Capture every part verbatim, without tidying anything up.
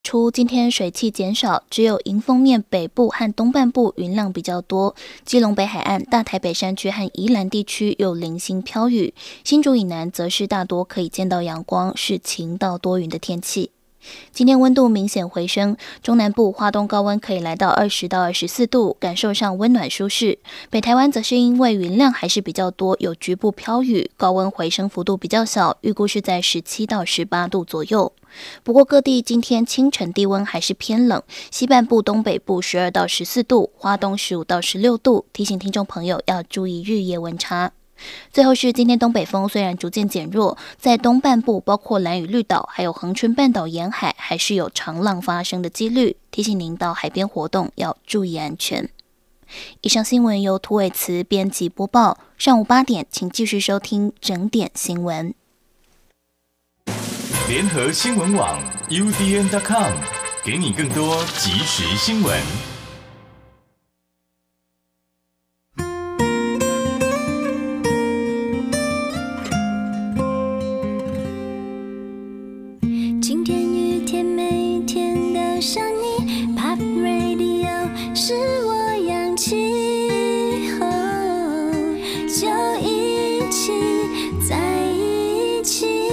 出今天水汽减少，只有迎风面北部和东半部云量比较多，基隆北海岸、大台北山区和宜兰地区有零星飘雨，新竹以南则是大多可以见到阳光，是晴到多云的天气。今天温度明显回升，中南部花东高温可以来到二十到二十四度，感受上温暖舒适。北台湾则是因为云量还是比较多，有局部飘雨，高温回升幅度比较小，预估是在十七到十八度左右。不过各地今天清晨低温还是偏冷，西半部、东北部十二到十四度，花东十五到十六度，提醒听众朋友要注意日夜温差。最后是今天东北风虽然逐渐减弱，在东半部包括兰屿绿岛还有恒春半岛沿海还是有长浪发生的几率，提醒您到海边活动要注意安全。以上新闻由涂伟慈编辑播报，上午八点请继续收听整点新闻。 联合新闻网 U D N 点 com 给你更多即时新闻。 晴天雨天每天都想你 Pop Radio 是我氧气、哦、就一起在一起。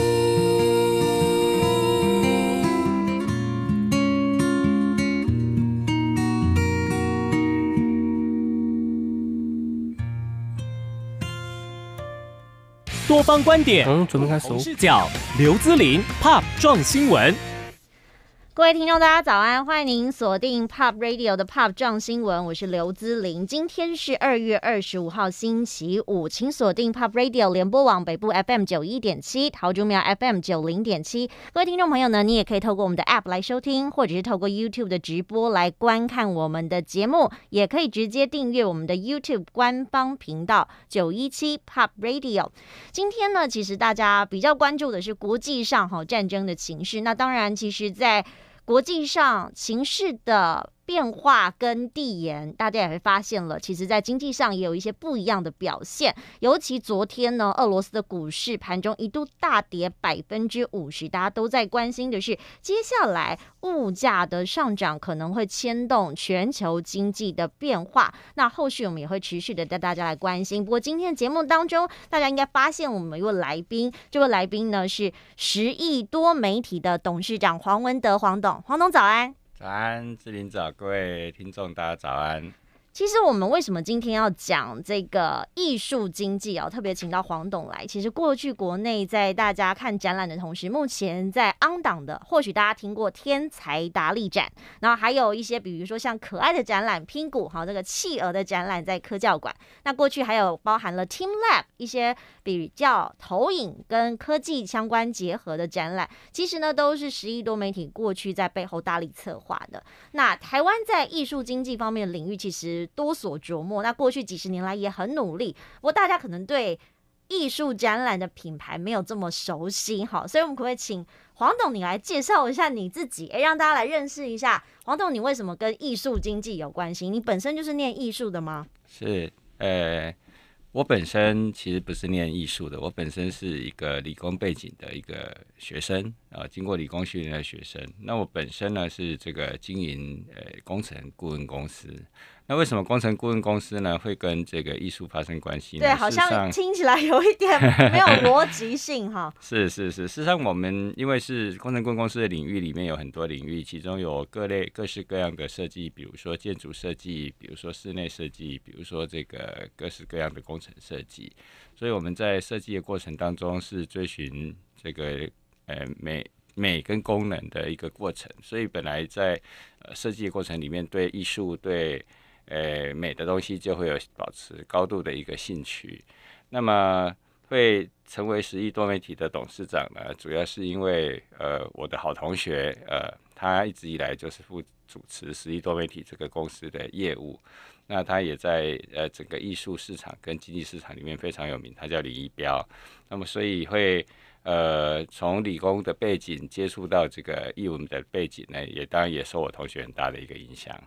多方观点， 嗯，准备开始。 视角，刘姿麟 Pop 撞新闻。 各位听众，大家早安！欢迎您锁定 Pop Radio 的 Pop 撞新闻，我是刘姿麟。今天是二月二十五号，星期五，请锁定 Pop Radio 联播网北部 F M 九一点七，桃竹苗 F M 九零点七。各位听众朋友呢，你也可以透过我们的 App 来收听，或者是透过 YouTube 的直播来观看我们的节目，也可以直接订阅我们的 YouTube 官方频道九一七 Pop Radio。今天呢，其实大家比较关注的是国际上哈战争的情势。那当然，其实在国际上情势的变化跟递延，大家也会发现了，其实在经济上也有一些不一样的表现。尤其昨天呢，俄罗斯的股市盘中一度大跌百分之五十，大家都在关心的是，接下来物价的上涨可能会牵动全球经济的变化。那后续我们也会持续的带大家来关心。不过今天节目当中，大家应该发现我们有一位来宾，这位来宾呢是十亿多媒体的董事长黄文德，黄董。黄董早安。 早安，志麟早，各位听众大家早安。 其实我们为什么今天要讲这个艺术经济哦？特别请到黄董来。其实过去国内在大家看展览的同时，目前在on档的，或许大家听过天才达利展，然后还有一些比如说像可爱的展览拼谷，好，这个企鹅的展览在科教馆。那过去还有包含了 Team Lab 一些比较投影跟科技相关结合的展览，其实呢都是十亿多媒体过去在背后大力策划的。那台湾在艺术经济方面的领域，其实多所琢磨，那过去几十年来也很努力，不过大家可能对艺术展览的品牌没有这么熟悉，好，所以我们可不可以请黄董你来介绍一下你自己，哎，让大家来认识一下黄董，你为什么跟艺术经济有关系？你本身就是念艺术的吗？ 是，呃，我本身其实不是念艺术的，我本身是一个理工背景的一个学生，呃，经过理工训练的学生。那我本身呢是这个经营呃工程顾问公司。那为什么工程顾问公司呢会跟这个艺术发生关系呢？ 对，好像听起来有一点没有逻辑性哈。 是是是，事实上我们因为是工程顾问公司的领域里面有很多领域，其中有各类各式各样的设计，比如说建筑设计，比如说室内设计，比如说这个各式各样的工程设计。所以我们在设计的过程当中是追寻这个呃美美跟功能的一个过程。所以本来在呃设计的过程里面，对艺术对呃，美的东西就会有保持高度的一个兴趣。那么会成为十亿多媒体的董事长呢，主要是因为呃，我的好同学呃，他一直以来就是负主持十亿多媒体这个公司的业务。那他也在呃整个艺术市场跟经济市场里面非常有名，他叫林一彪。那么所以会呃从理工的背景接触到这个艺文的背景呢，也当然也受我同学很大的一个影响。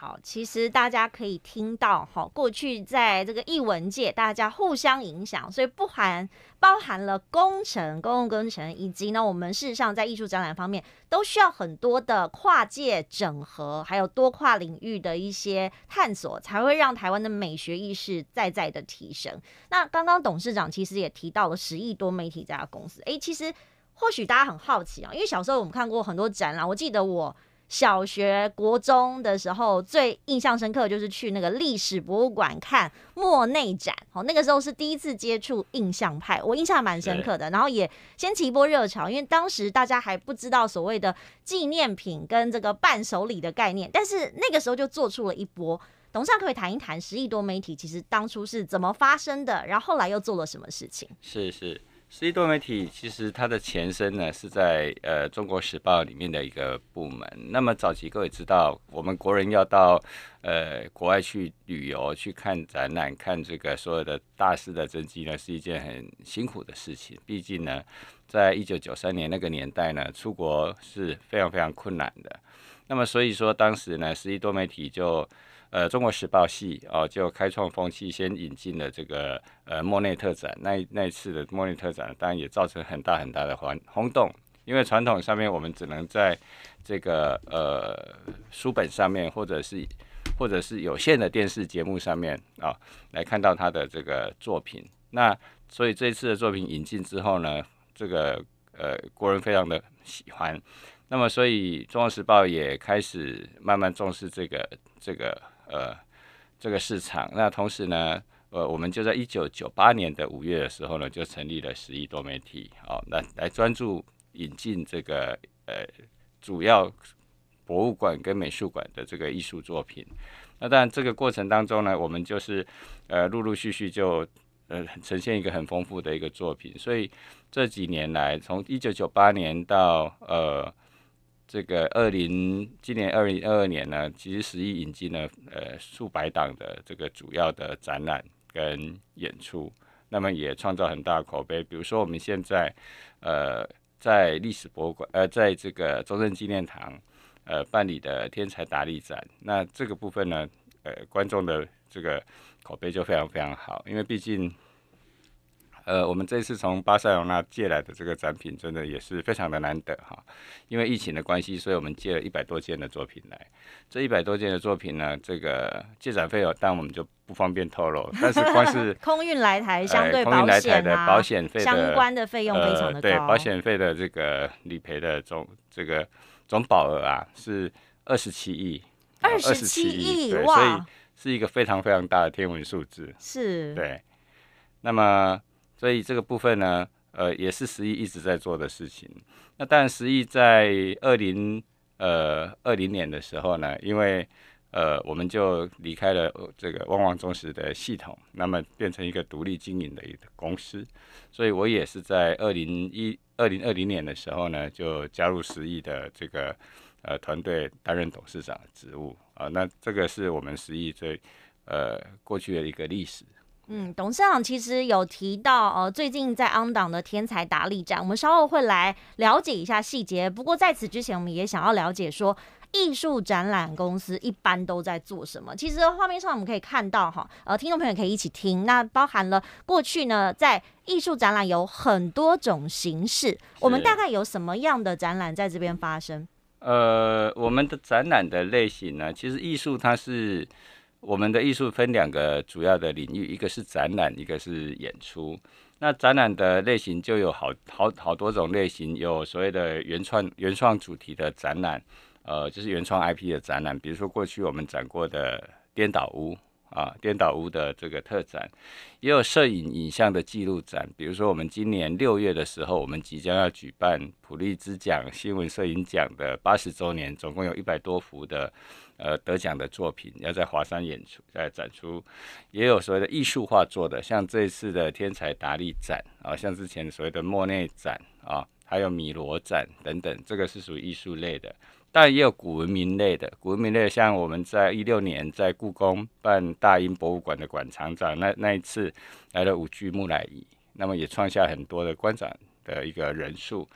好，其实大家可以听到，哈，过去在这个艺文界，大家互相影响，所以不含包含了工程、公共工程，以及呢，我们事实上在艺术展览方面，都需要很多的跨界整合，还有多跨领域的一些探索，才会让台湾的美学意识再再的提升。那刚刚董事长其实也提到了十亿多媒体这家公司，哎，其实或许大家很好奇啊，因为小时候我们看过很多展览，我记得我小学、国中的时候，最印象深刻就是去那个历史博物馆看莫内展。哦，那个时候是第一次接触印象派，我印象蛮深刻的。然后也掀起一波热潮，因为当时大家还不知道所谓的纪念品跟这个伴手礼的概念，但是那个时候就做出了一波。董事长可以谈一谈十亿多媒体其实当初是怎么发生的，然后后来又做了什么事情？ 是是。十亿多媒体其实它的前身呢是在呃中国时报里面的一个部门。那么早期各位知道，我们国人要到呃国外去旅游、去看展览、看这个所有的大师的真迹呢，是一件很辛苦的事情。毕竟呢，在一九九三年那个年代呢，出国是非常非常困难的。那么所以说，当时呢，十亿多媒体就呃，中国时报系哦，就开创风气，先引进了这个呃莫内特展。那那一次的莫内特展，当然也造成很大很大的轰轰动，因为传统上面我们只能在这个呃书本上面，或者是或者是有限的电视节目上面啊、哦，来看到他的这个作品。那所以这一次的作品引进之后呢，这个呃国人非常的喜欢。那么所以中国时报也开始慢慢重视这个这个。呃，这个市场。那同时呢，呃，我们就在一九九八年的五月的时候呢，就成立了十亿多媒体，哦，来来专注引进这个呃主要博物馆跟美术馆的这个艺术作品。那当然，这个过程当中呢，我们就是呃陆陆续续就呃呈现一个很丰富的一个作品。所以这几年来，从一九九八年到呃。这个二零今年二零二二年呢，其实十亿引进了呃数百档的这个主要的展览跟演出，那么也创造很大的口碑。比如说我们现在呃在历史博物馆呃在这个中正纪念堂呃办理的天才达利展，那这个部分呢呃观众的这个口碑就非常非常好，因为毕竟。呃，我们这次从巴塞罗那借来的这个展品，真的也是非常的难得哈。因为疫情的关系，所以我们借了一百多件的作品来。这一百多件的作品呢，这个借展费用，当然我们就不方便透露。但是光是空运来台相对保险啊， 保险费相关的费用非常的高。 呃、对，保险费的这个理赔的总这个总保额啊，是二十七亿。 二十七亿， 哇！所以是一个非常非常大的天文数字。 是。 对。那么。所以这个部分呢，呃，也是十亿一直在做的事情。那当然，十亿在二零呃二零年的时候呢，因为呃我们就离开了这个旺旺中时的系统，那么变成一个独立经营的一个公司。所以我也是在二零一二零二零年的时候呢，就加入十亿的这个呃团队，担任董事长的职务啊、呃。那这个是我们十亿最呃过去的一个历史。 嗯，董事长其实有提到，呃，最近在昂档的天才达利展，我们稍后会来了解一下细节。不过在此之前，我们也想要了解说，艺术展览公司一般都在做什么？其实画面上我们可以看到，哈，呃，听众朋友可以一起听。那包含了过去呢，在艺术展览有很多种形式，我们大概有什么样的展览在这边发生？ 呃，我们的展览的类型呢，其实艺术它是。我们的艺术分两个主要的领域，一个是展览，一个是演出。那展览的类型就有好好好多种类型，有所谓的原创原创主题的展览，呃，就是原创 I P 的展览，比如说过去我们展过的颠倒屋啊，颠倒屋的这个特展，也有摄影影像的记录展，比如说我们今年六月的时候，我们即将要举办普利兹奖新闻摄影奖的八十周年，总共有一百多幅的。呃，得奖的作品要在华山演出、在展出，也有所谓的艺术画作的，像这一次的天才达利展啊，像之前所谓的莫内展啊，还有米罗展等等，这个是属于艺术类的。当然也有古文明类的，古文明类像我们在一六年在故宫办大英博物馆的馆藏展，那那一次来了五具木乃伊，那么也创下很多的观展的一个人数。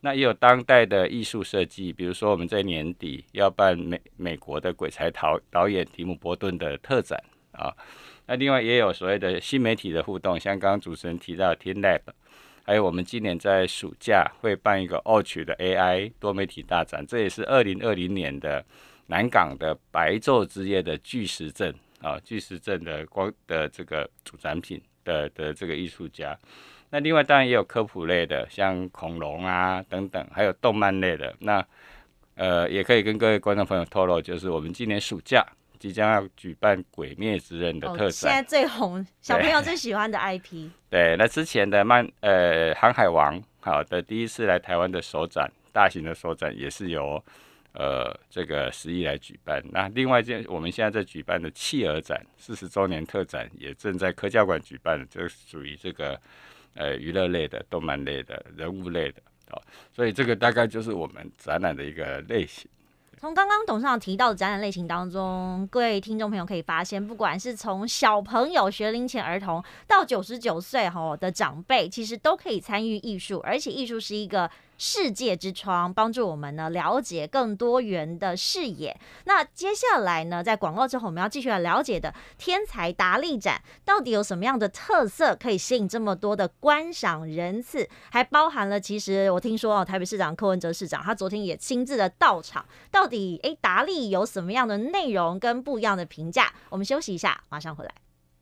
那也有当代的艺术设计，比如说我们在年底要办美美国的鬼才导导演提姆·波顿的特展啊。那另外也有所谓的新媒体的互动，像刚刚主持人提到的 Teen Lab， 还有我们今年在暑假会办一个 O C 的 A I 多媒体大展，这也是二零二零年的南港的白昼之夜的巨石阵啊，巨石阵的光的这个主展品的的这个艺术家。那另外当然也有科普类的，像恐龙啊等等，还有动漫类的。那呃，也可以跟各位观众朋友透露，就是我们今年暑假即将要举办《鬼灭之刃》的特展，哦、 现在最红，小朋友最喜欢的 I P。 对，那之前的漫呃《航海王》好的第一次来台湾的首展，大型的首展也是由呃这个十亿来举办。那另外一件我们现在在举办的企鹅展四十周年特展，也正在科教馆举办，这属于这个。呃，娱乐类的、动漫类的、人物类的，哦，所以这个大概就是我们展览的一个类型。 从刚刚董事长提到的展览类型当中，各位听众朋友可以发现，不管是从小朋友、学龄前儿童到九十九岁的长辈，其实都可以参与艺术，而且艺术是一个世界之窗，帮助我们呢了解更多元的视野。那接下来呢，在广告之后，我们要继续来了解的天才达利展到底有什么样的特色，可以吸引这么多的观赏人次，还包含了其实我听说哦，台北市长柯文哲市长他昨天也亲自的到场，到底哎达利有什么样的内容跟不一样的评价？我们休息一下，马上回来。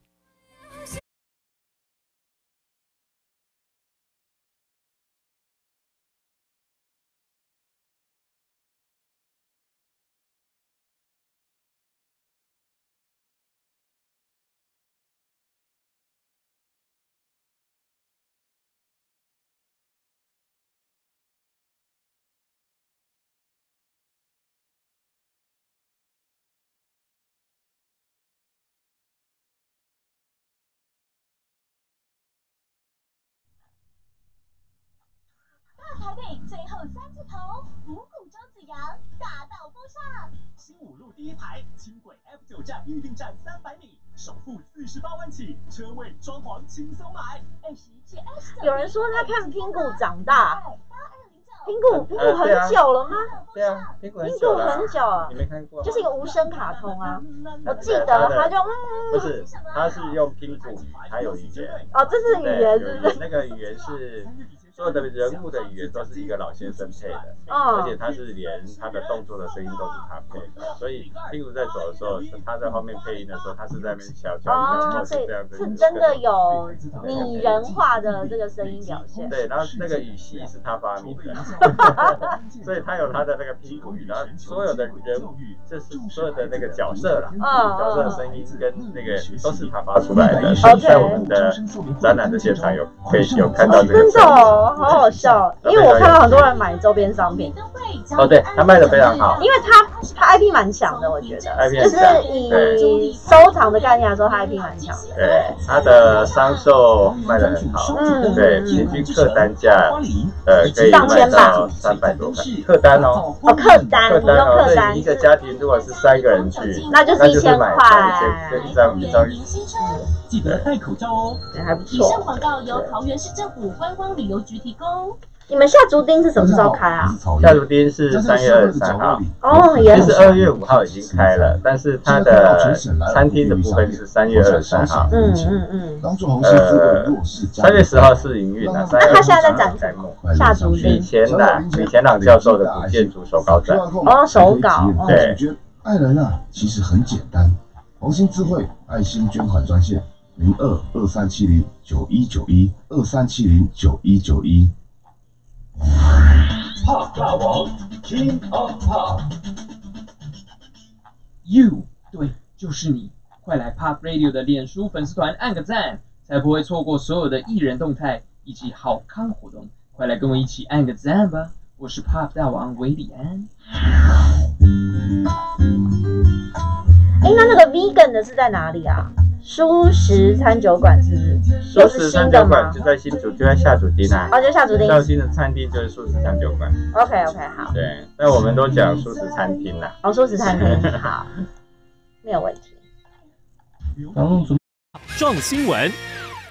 台北最后三字头，五股周子阳大道风上。新五路第一排，轻轨 F 九 站预定站三百米，首付四十八万起，车位装潢轻松买。二十至二十。 有人说他看拼谷长大，拼谷拼谷很久了吗？ 对啊，拼谷很拼久了。 谷很久了， 你没看过？ 就是一个无声卡通啊。我记得他就嗯， 不是，他是用拼谷，他有语言。 哦，这是语言，是不是？ 那个语言是。所有的人物的语言都是一个老先生配的， 哦、 而且他是连他的动作的声音都是他配的，所以拼谷在走的时候，他在后面配音的时候，他是在那边小叫， 哦，所以是真的有拟人化的这个声音表现。 对，然后那个语系是他发明的，所以他有他的那个拼谷语，然后所有的人物，就是所有的那个角色啦， 哦、 角色的声音跟那个都是他发出来的，所以在我们的展览的现场有可以有看到这个。 真的哦。好好笑，因为我看到很多人买周边商品。 哦，对，他卖的非常好， 因为他他 I P 蛮强的，我觉得， I P 就是以收藏的概念来说，他 I P 蛮强的。 对，他的商售卖的很好，嗯，对，平均客单价，呃，可以卖到三百多块，客单哦， 哦，客单， 客单哦， 客单， 一个家庭如果是三个人去， 那就是一千块， 一张一张。 记得戴口罩哦。 对，还不错。 以上广告由桃园市政府观光旅游局提供。 你们下竹町是什么时候开啊？ 下竹町是三月二十三号。 哦，也其实二月五号已经开了，但是它的餐厅的部分是三月二十三号。 嗯嗯嗯。 呃，三月十号是营运的。 那他现在在展开幕。下竹町。 李前朗李前朗教授的古建筑手稿展。 哦，手稿。 对。 爱人啊，其实很简单。红星智慧爱心捐款专线。零二二三七零九一九一二三七零九一九一。 Pop 大王 ，King of Pop。You， 对，就是你！快来 Pop Radio 的脸书粉丝团按个赞，才不会错过所有的艺人动态以及好康活动。快来跟我一起按个赞吧！我是 Pop 大王韦礼安。 哎，那那个 vegan 的是在哪里啊？蔬食餐酒馆是不是？ 蔬食餐酒馆就在新竹，就在下竹町啊。 哦，就下竹町。 绍兴的餐厅就是蔬食餐酒馆。 OK OK 好。 对，那我们都讲蔬食餐厅啦。 哦，蔬食餐厅好，没有问题。 撞新闻。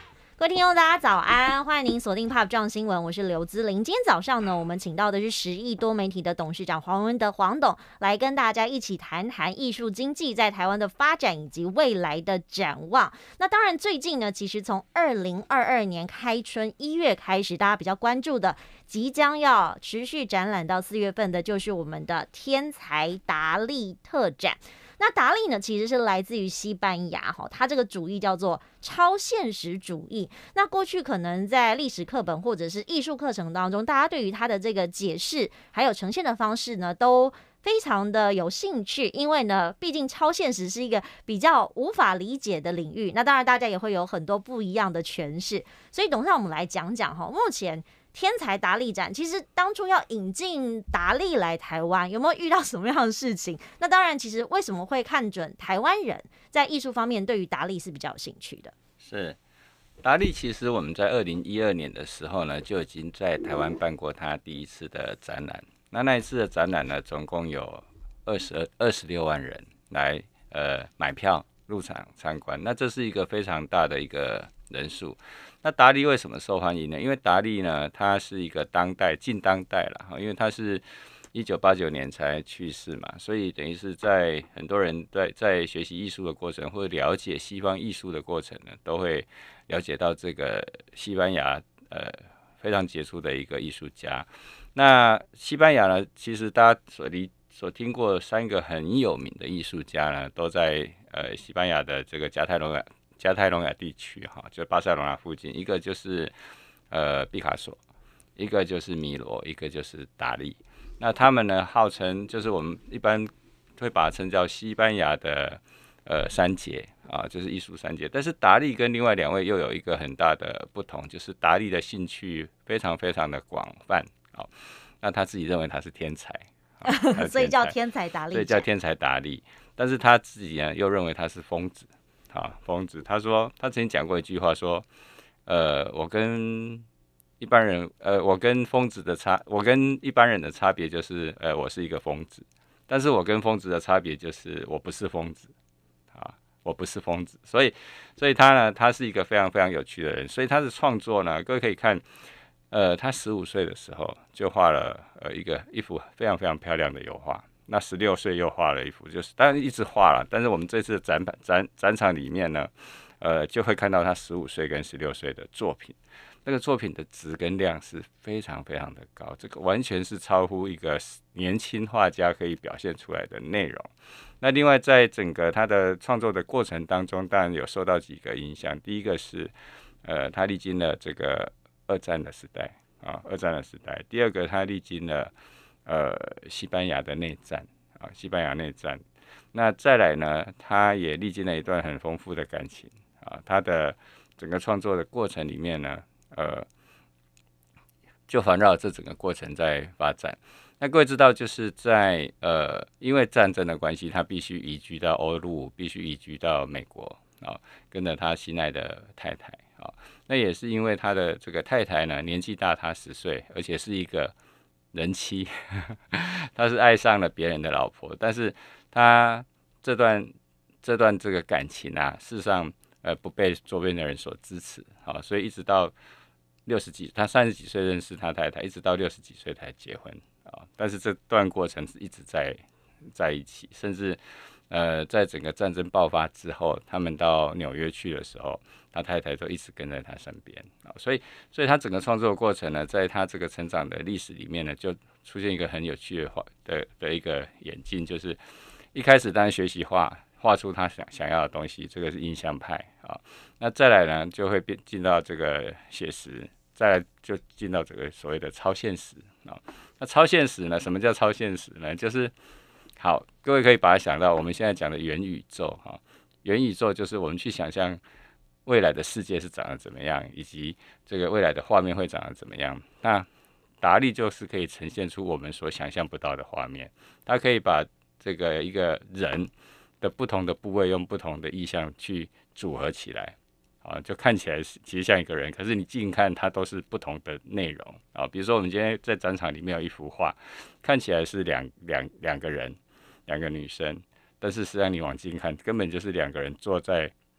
各位听众，大家早安，欢迎您锁定 Pop 撞新闻，我是刘姿玲。今天早上呢，我们请到的是十亿多媒体的董事长黄文德黄董，来跟大家一起谈谈艺术经济在台湾的发展以及未来的展望。那当然，最近呢，其实从二零二二年开春一月开始，大家比较关注的，即将要持续展览到四月份的，就是我们的天才达利特展。那达利呢，其实是来自于西班牙哈，它这个主义叫做超现实主义。那过去可能在历史课本或者是艺术课程当中，大家对于它的这个解释还有呈现的方式呢，都非常的有兴趣，因为呢，毕竟超现实是一个比较无法理解的领域。那当然，大家也会有很多不一样的诠释。所以，董事长，我们来讲讲哈，目前天才达利展，其实当初要引进达利来台湾，有没有遇到什么样的事情？那当然，其实为什么会看准台湾人在艺术方面对于达利是比较有兴趣的？ 是达利，其实我们在二零一二年的时候呢，就已经在台湾办过他第一次的展览。那那一次的展览呢，总共有二十二十六万人来呃买票入场参观，那这是一个非常大的一个人数。那达利为什么受欢迎呢？因为达利呢，他是一个当代近当代了，因为他是一九八九年才去世嘛，所以等于是在很多人在在学习艺术的过程或者了解西方艺术的过程呢，都会了解到这个西班牙呃非常杰出的一个艺术家。那西班牙呢，其实大家所理所听过三个很有名的艺术家呢，都在呃西班牙的这个加泰隆亚。加泰隆亚地区哈，就巴塞罗那附近，一个就是呃毕卡索，一个就是米罗，一个就是达利。那他们呢，号称就是我们一般会把它称叫西班牙的呃三杰啊，就是艺术三杰。但是达利跟另外两位又有一个很大的不同，就是达利的兴趣非常非常的广泛啊。那他自己认为他是天才，啊、他是天才所以叫天才达利， 所以叫天才达利。但是他自己呢，又认为他是疯子。啊，疯子！他说，他曾经讲过一句话，说，呃，我跟一般人，呃，我跟疯子的差，我跟一般人的差别就是，呃，我是一个疯子，但是我跟疯子的差别就是我不是疯子，啊，我不是疯子，所以，所以他呢，他是一个非常非常有趣的人，所以他的创作呢，各位可以看，呃，他十五岁的时候就画了呃一个一幅非常非常漂亮的油画。那十六岁又画了一幅，就是当然一直画了，但是我们这次的展展展场里面呢，呃，就会看到他十五岁跟十六岁的作品，那个作品的质跟量是非常非常的高，这个完全是超乎一个年轻画家可以表现出来的内容。那另外在整个他的创作的过程当中，当然有受到几个影响，第一个是呃，他历经了这个二战的时代啊，二战的时代，第二个他历经了。呃，西班牙的内战啊，西班牙内战。那再来呢，他也历经了一段很丰富的感情啊。他的整个创作的过程里面呢，呃，就环绕这整个过程在发展。那各位知道，就是在呃，因为战争的关系，他必须移居到欧陆，必须移居到美国啊，跟着他心爱的太太啊。那也是因为他的这个太太呢，年纪大他十岁，而且是一个。人妻，他是爱上了别人的老婆，但是他这段这段这个感情啊，事实上呃不被周边的人所支持，好，所以一直到六十几，他三十几岁认识他太太，一直到六十几岁才结婚啊。但是这段过程是一直在在一起，甚至呃在整个战争爆发之后，他们到纽约去的时候。他太太都一直跟在他身边啊，所以，所以他整个创作的过程呢，在他这个成长的历史里面呢，就出现一个很有趣的画的的一个演进，就是一开始当然学习画，画出他想想要的东西，这个是印象派啊。那再来呢，就会变进到这个写实，再来就进到这个所谓的超现实啊。那超现实呢，什么叫超现实呢？就是好，各位可以把它想到我们现在讲的元宇宙哈，元宇宙就是我们去想象。未来的世界是长得怎么样，以及这个未来的画面会长得怎么样？那达利就是可以呈现出我们所想象不到的画面。他可以把这个一个人的不同的部位用不同的意象去组合起来，啊，就看起来其实像一个人，可是你近看它都是不同的内容啊。比如说我们今天在展场里面有一幅画，看起来是两两两个人，两个女生，但是实际上你往近看，根本就是两个人坐在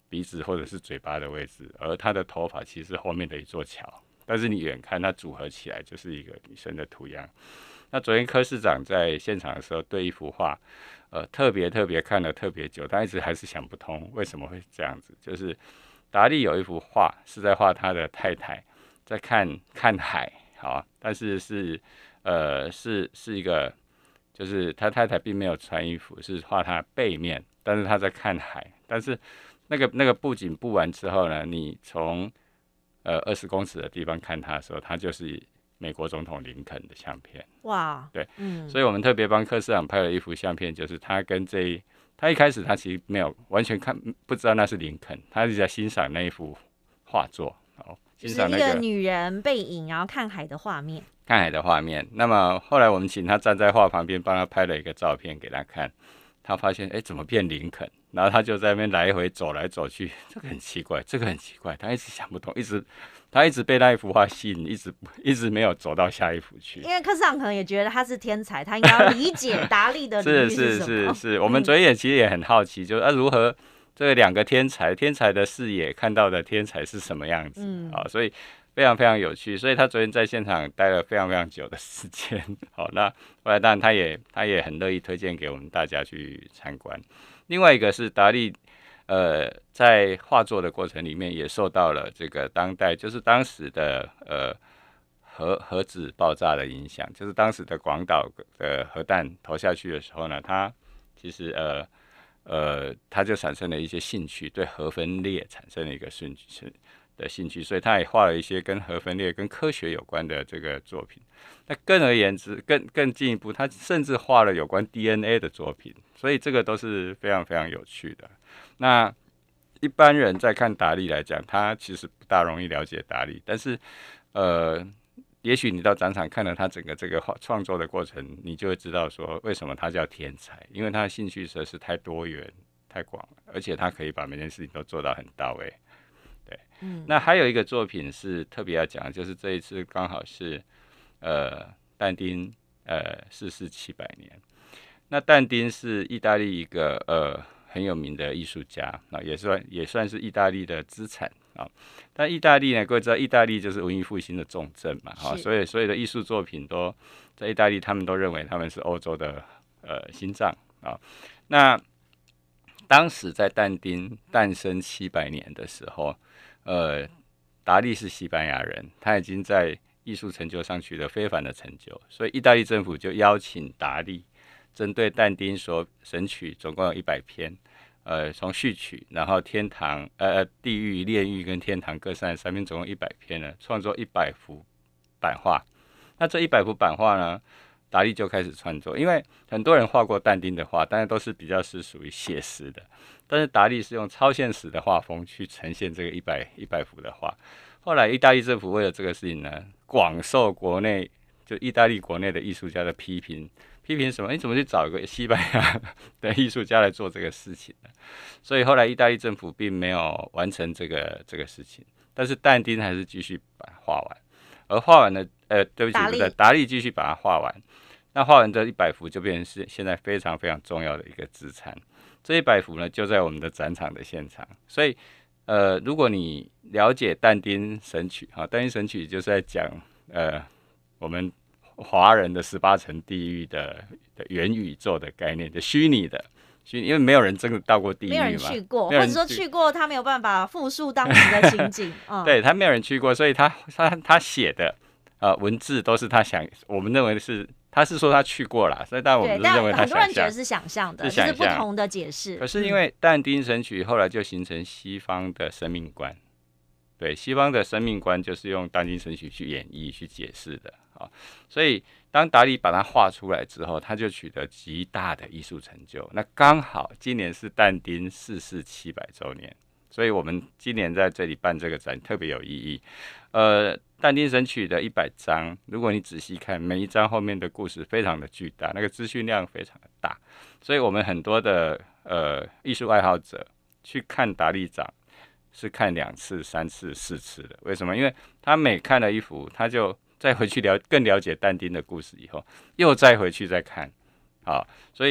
鼻子或者是嘴巴的位置，而他的头发其实是后面的一座桥，但是你远看它组合起来就是一个女生的图样。那昨天柯市长在现场的时候，对一幅画，呃，特别特别看了特别久，他一直还是想不通为什么会这样子。就是达利有一幅画是在画他的太太在看看海，好，但是是呃是是一个，就是他太太并没有穿衣服，是画他背面，但是他在看海，但是那个那个布景布完之后呢，你从呃二十公尺的地方看他的时候，他就是美国总统林肯的相片。 哇， 对， 嗯， 所以我们特别帮柯市长拍了一幅相片，就是他跟这一，他一开始他其实没有完全看不知道那是林肯，他一直在欣赏那一幅画作，好，欣赏那个、就是、一个女人背影，然后看海的画面， 看海的画面。那么后来我们请他站在画旁边，帮他拍了一个照片给他看，他发现哎怎么变林肯？然后他就在那边来回走来走去，这个很奇怪，这个很奇怪，他一直想不通，一直他一直被那一幅画吸引，一直一直没有走到下一幅去。 因为柯市长可能也觉得他是天才，他应该要理解达利的领域是什么。 是是是是，我们昨天也其实也很好奇，就是、啊、如何这两个天才，天才的视野看到的天才是什么样子、嗯、啊？所以非常非常有趣。所以他昨天在现场待了非常非常久的时间。好，那后来当然他也他也很乐意推荐给我们大家去参观。另外一个是达利，呃，在画作的过程里面也受到了这个当代，就是当时的呃核核子爆炸的影响，就是当时的广岛的核弹投下去的时候呢，他其实呃呃他就产生了一些兴趣，对核分裂产生了一个兴趣的兴趣，所以他也画了一些跟核分裂、跟科学有关的这个作品。那更而言之，更更进一步，他甚至画了有关 D N A 的作品，所以这个都是非常非常有趣的。那一般人在看达利来讲，他其实不大容易了解达利，但是呃，也许你到展场看了他整个这个创作的过程，你就会知道说为什么他叫天才，因为他的兴趣实在是太多元、太广了，而且他可以把每件事情都做到很到位。对，嗯，那还有一个作品是特别要讲的，就是这一次刚好是呃但丁呃逝世七百年。那但丁是意大利一个呃很有名的艺术家啊，也算也算是意大利的资产啊。但意大利呢，各位知道，意大利就是文艺复兴的重镇嘛，哈，所以所有的艺术作品都在意大利，他们都认为他们是欧洲的呃心脏啊。那当时在但丁诞生七百年的时候，呃，达利是西班牙人，他已经在艺术成就上取得非凡的成就，所以意大利政府就邀请达利针对但丁所神曲，总共有一百篇，呃，从序曲，然后天堂、呃地狱、炼狱跟天堂各三十三篇，总共一百篇呢，创作一百幅版画。那这一百幅版画呢，达利就开始创作，因为很多人画过但丁的画，但是都是比较是属于写实的，但是达利是用超现实的画风去呈现这个一百一百幅的画。后来意大利政府为了这个事情呢，广受国内就意大利国内的艺术家的批评，批评什么？你怎么去找一个西班牙的艺术家来做这个事情呢？所以后来意大利政府并没有完成这个这个事情，但是但丁还是继续把它画完，而画完了，呃，对不起，不是达利继续把它画完。那画完这一百幅就变成是现在非常非常重要的一个资产。这一百幅呢，就在我们的展场的现场。所以，呃，如果你了解但丁神曲，哈，但丁神曲就是在讲，呃，我们华人的十八层地狱的的元宇宙的概念，的虚拟的，虚拟，因为没有人真的到过地狱嘛， 没有人去过，或者说去过，他没有办法复述当时的情景。嗯、 对他没有人去过，所以他他他写的呃文字都是他想，我们认为是。他是说他去过啦，所以但我们是认为他想象， 很多人觉得是想象的， 是想象， 就是不同的解释。 可是因为但丁神曲后来就形成西方的生命观，对，西方的生命观就是用但丁神曲去演绎、去解释的啊。所以当达利把它画出来之后，他就取得极大的艺术成就。那刚好今年是但丁逝世七百周年，所以我们今年在这里办这个展特别有意义。呃。但丁神曲的一百章，如果你仔细看，每一章后面的故事非常的巨大，那个资讯量非常的大，所以我们很多的呃艺术爱好者去看达利展是看两次、三次、四次的。为什么？因为他每看了一幅，他就再回去了更了解但丁的故事以后，又再回去再看，好，所以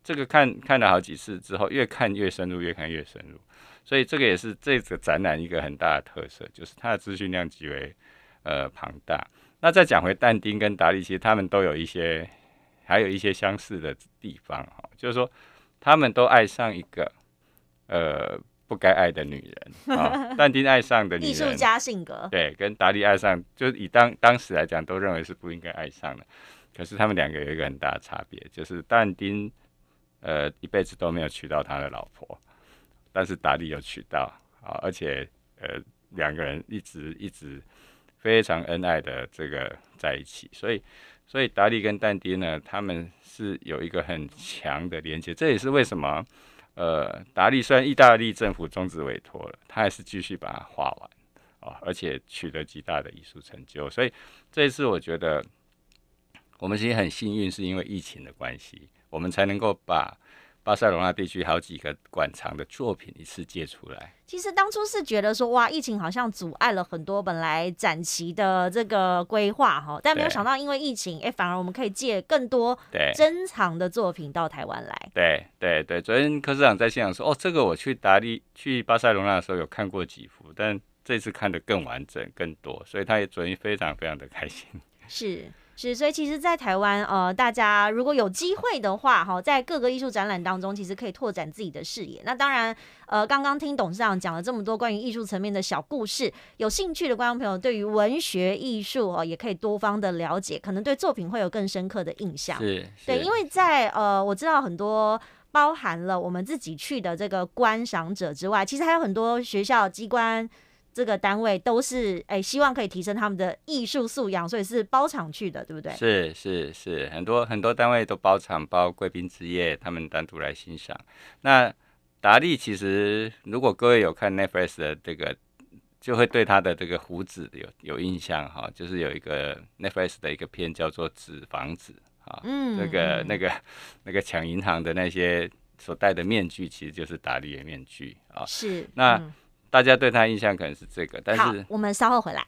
这个看看了好几次之后，越看越深入，越看越深入。所以这个也是这个展览一个很大的特色，就是它的资讯量极为呃庞大。那再讲回但丁跟达利，其实他们都有一些，还有一些相似的地方哈，就是说他们都爱上一个呃不该爱的女人啊。但丁爱上的女人， 艺术家性格， 对，跟达利爱上，就是以当当时来讲，都认为是不应该爱上的。可是他们两个有一个很大的差别，就是但丁呃一辈子都没有娶到他的老婆。但是达利有娶到啊，而且呃两个人一直一直非常恩爱的这个在一起，所以所以达利跟但丁呢，他们是有一个很强的连接，这也是为什么呃达利虽然意大利政府终止委托了，他还是继续把它画完啊，而且取得极大的艺术成就，所以这一次我觉得我们其实很幸运，是因为疫情的关系，我们才能够把巴塞罗那地区好几个馆藏的作品一次借出来。 其实当初是觉得说，哇，疫情好像阻碍了很多本来展期的这个规划哈，但没有想到因为疫情，哎，反而我们可以借更多珍藏的作品到台湾来。 对对对，昨天柯市长在现场说，哦，这个我去达利去巴塞罗那的时候有看过几幅，但这次看得更完整、更多，所以他也昨天非常非常的开心。 是。是，所以其实，在台湾，呃，大家如果有机会的话，哈，在各个艺术展览当中，其实可以拓展自己的视野。那当然，呃，刚刚听董事长讲了这么多关于艺术层面的小故事，有兴趣的观众朋友，对于文学艺术哦，也可以多方的了解，可能对作品会有更深刻的印象。 是， 对，因为在呃，我知道很多包含了我们自己去的这个观赏者之外，其实还有很多学校机关。这个单位都是哎，希望可以提升他们的艺术素养，所以是包场去的，对不对？ 是是是，很多很多单位都包场，包贵宾之夜，他们单独来欣赏。那达利其实，如果各位有看 Netflix 的这个，就会对他的这个胡子有有印象哈，就是有一个 Netflix 的一个片叫做《纸房子》啊，嗯，那个那个那个抢银行的那些所戴的面具，其实就是达利的面具啊。 是， 那。 嗯大家对他印象可能是这个，但是我们稍后回来。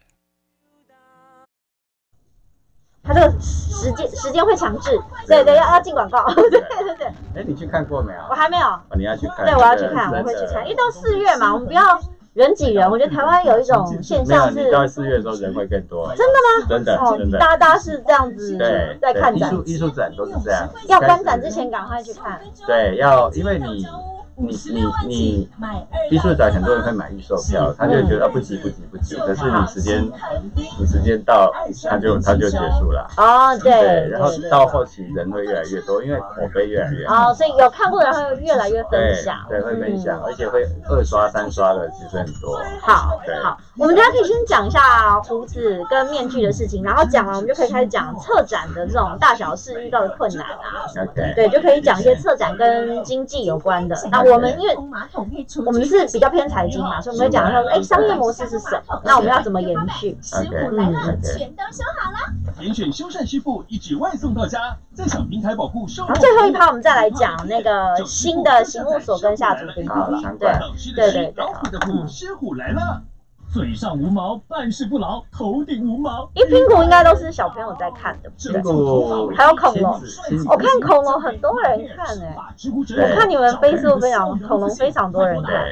他这个时间时间会强制，对对，要要进广告，对对对。 哎，你去看过没有？ 我还没有。 哦，你要去看？ 对，我要去看，我会去看，因为到四月嘛，我们不要人挤人。我觉得台湾有一种现象是， 你到四月的时候人会更多。 真的吗？ 真的真的。 大家大家是这样子在看展， 艺术艺术展都是这样。 要观展之前赶快去看。 对，要因为你。你你你艺术展很多人会买预售票，他就觉得啊不急不急不急，可是你时间你时间到，他就他就结束了。 哦，对。 对，然后到后期人会越来越多，因为口碑越来越好。 哦，所以有看过的人会越来越分享。 对，会分享，而且会二刷三刷的其实很多。 好，好，我们大家可以先讲一下胡子跟面具的事情，然后讲完我们就可以开始讲策展的这种大小事遇到的困难啊。 OK。 对，就可以讲一些策展跟经济有关的。那我们因为我们是比较偏财经嘛，所以我们会讲说，哎，商业模式是什么？那我们要怎么延续？ 师傅来了，全都修好了。点选修缮师傅，一指外送到家，在小平台保护收。 然后最后一趴我们再来讲那个新的刑务所跟下组兵好了。对对对对。 嗯，师傅来了。嘴上无毛，办事不牢，头顶无毛。 因为拼图应该都是小朋友在看的，对不对？还有恐龙，我看恐龙很多人看哎、欸，我看你们 Facebook 分享恐龙非常多人看。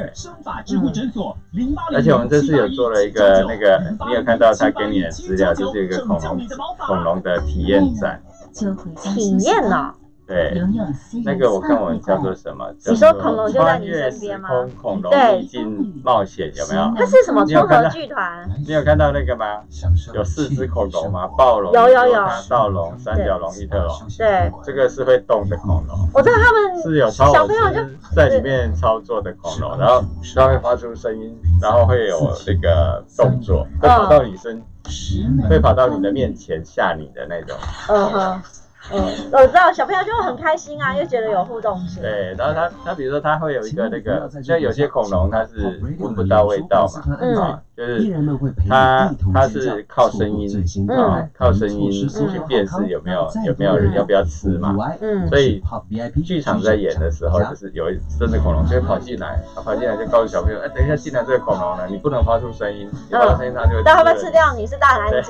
嗯，而且我们这次有做了一个那个，你有看到他给你的资料，就是一个恐龙恐龙的体验展。 体验呢？ 对，那个我看我们叫做什么？ 你说恐龙就在你身边吗？ 恐龙秘境冒险有没有？ 它是什么综合剧团？ 你有看到那个吗？有四只恐龙吗？暴龙、 有有有、 盗龙、三角龙、异特龙。 对， 这个是会动的恐龙。 我知道他们是有超小朋友就在里面操作的恐龙，然后它会发出声音，然后会有那个动作，会跑到你身，会跑到你的面前吓你的那种。 嗯哼。嗯，我知道小朋友就很开心啊，又觉得有互动性。 对，然后他他比如说他会有一个那个，像有些恐龙它是闻不到味道嘛，嗯，啊，就是它它是靠声音，啊，靠声音去辨识有没有有没有人要不要吃嘛，嗯，所以剧场在演的时候，就是有真的恐龙就会跑进来，他跑进来就告诉小朋友，哎，等一下进来这个恐龙呢，你不能发出声音，你发出声音它就会， 但它会吃掉你，是大很安静。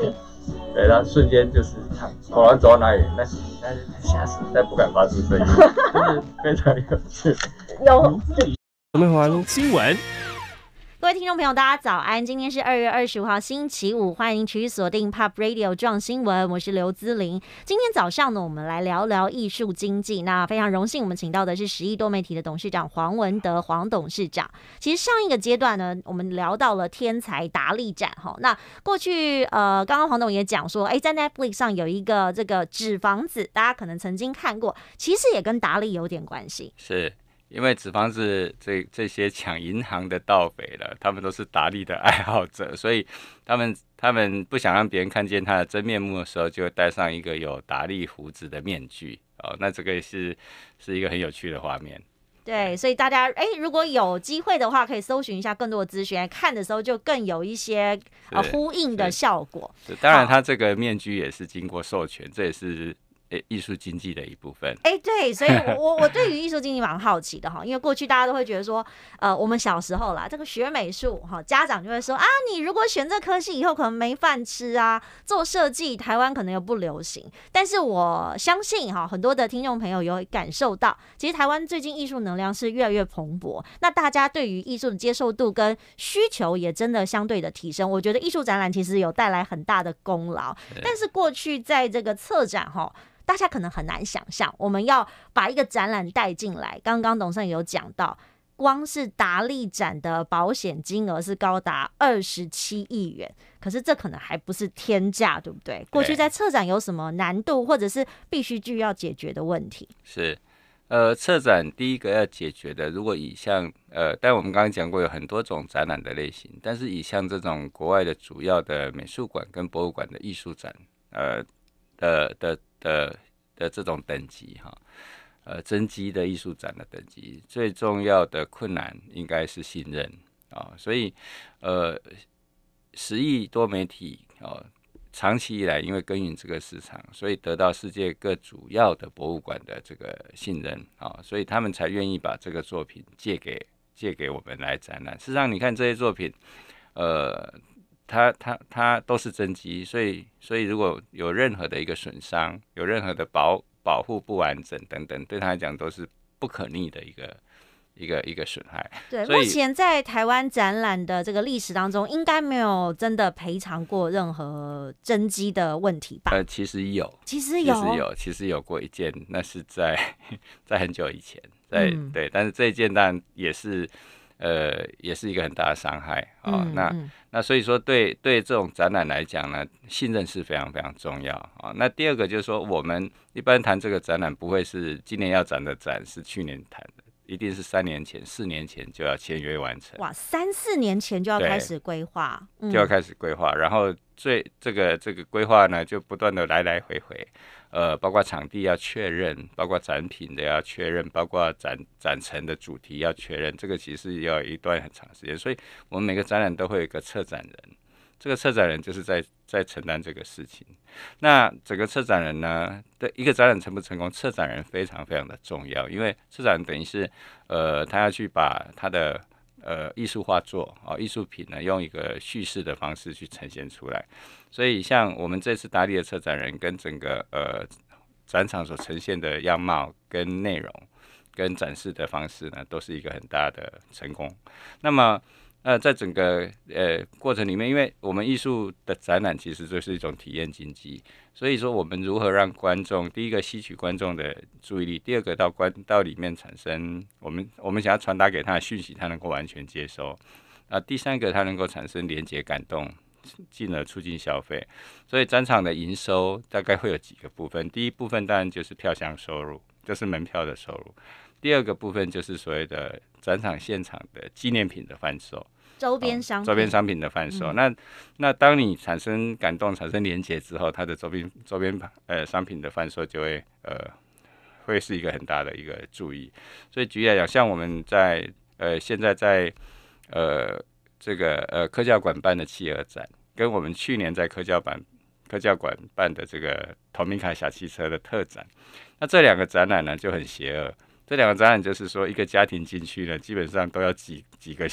对，他瞬间就是恐龙走到哪里，那那吓死，但不敢发出声音，就是非常有趣。 有。 我们玩新闻。 各位听众朋友，大家早安！今天是二月二十五号，星期五，欢迎持续锁定 Pop Radio 撞新闻，我是刘姿玲。今天早上呢，我们来聊聊艺术经济。那非常荣幸，我们请到的是十亿多媒体的董事长黄文德，黄董事长。其实上一个阶段呢，我们聊到了天才达利展哈。那过去呃，刚刚黄董也讲说，哎，在 Netflix 上有一个这个纸房子，大家可能曾经看过，其实也跟达利有点关系。 是。因为纸房子这这些抢银行的盗匪了，他们都是达利的爱好者，所以他们他们不想让别人看见他的真面目的时候，就会戴上一个有达利胡子的面具哦。那这个是是一个很有趣的画面。 对，所以大家哎，如果有机会的话，可以搜寻一下更多的资讯，看的时候就更有一些呃呼应的效果。 当然，他这个面具也是经过授权，这也是。艺术经济的一部分， 哎、欸，对，所以我我对于艺术经济蛮好奇的哈，因为过去大家都会觉得说，呃，我们小时候啦，这个学美术哈，家长就会说啊，你如果选这科系以后可能没饭吃啊，做设计台湾可能又不流行。但是我相信哈，很多的听众朋友有感受到，其实台湾最近艺术能量是越来越蓬勃，那大家对于艺术的接受度跟需求也真的相对的提升。我觉得艺术展览其实有带来很大的功劳，但是过去在这个策展哈。大家可能很难想象，我们要把一个展览带进来。刚刚董事长有讲到，光是达利展的保险金额是高达二十七亿元，可是这可能还不是天价，对不对？过去在策展有什么难度，或者是必须具要解决的问题？ 是，呃，策展第一个要解决的，如果以像呃，但我们刚刚讲过有很多种展览的类型，但是以像这种国外的主要的美术馆跟博物馆的艺术展，呃的的。的的这种等级哈，呃，真机的艺术展的等级，最重要的困难应该是信任啊、哦，所以呃，十亿多媒体哦，长期以来因为耕耘这个市场，所以得到世界各主要的博物馆的这个信任啊、哦，所以他们才愿意把这个作品借给借给我们来展览。事实上，你看这些作品，呃。它它它都是真机，所以所以如果有任何的一个损伤，有任何的保保护不完整等等，对他来讲都是不可逆的一个一个一个损害。 对，目前在台湾展览的这个历史当中，应该没有真的赔偿过任何真机的问题吧？ 呃，其实有， 其实有， 其实有，其实有过一件，那是在在很久以前，在、嗯、对，但是这一件当然也是。呃，也是一个很大的伤害啊、哦嗯。那、嗯、那所以说对，对对这种展览来讲呢，信任是非常非常重要啊、哦。那第二个就是说，我们一般谈这个展览，不会是今年要展的展是去年谈的，一定是三年前、四年前就要签约完成。 哇，三四年前就要开始规划、 嗯，就要开始规划，然后最这个这个规划呢，就不断的来来回回。呃，包括场地要确认，包括展品的要确认，包括展展陈的主题要确认，这个其实要一段很长时间，所以我们每个展览都会有一个策展人，这个策展人就是在在承担这个事情。那整个策展人呢，对一个展览成不成功，策展人非常非常的重要，因为策展人等于是呃，他要去把他的呃艺术画作啊、艺术品呢，用一个叙事的方式去呈现出来。所以，像我们这次达利的策展人跟整个呃展场所呈现的样貌、跟内容、跟展示的方式呢，都是一个很大的成功。那么，呃，在整个呃过程里面，因为我们艺术的展览其实就是一种体验经济，所以说我们如何让观众，第一个吸取观众的注意力，第二个到观到里面产生我们我们想要传达给他的讯息，他能够完全接收。啊、呃，第三个他能够产生连结感动。进而促进消费，所以展场的营收大概会有几个部分。第一部分当然就是票箱收入，就是门票的收入。第二个部分就是所谓的展场现场的纪念品的贩售， 周边商品、哦、 周边商品的贩售。嗯、那那当你产生感动、产生连结之后，它的周边周边呃商品的贩售就会呃会是一个很大的一个注意。所以举例来讲，像我们在呃现在在呃这个呃科教馆办的企鹅展。跟我们去年在科教馆科教馆办的这个同名卡小汽车的特展，那这两个展览呢就很邪恶。这两个展览就是说，一个家庭进去呢，基本上都要几几个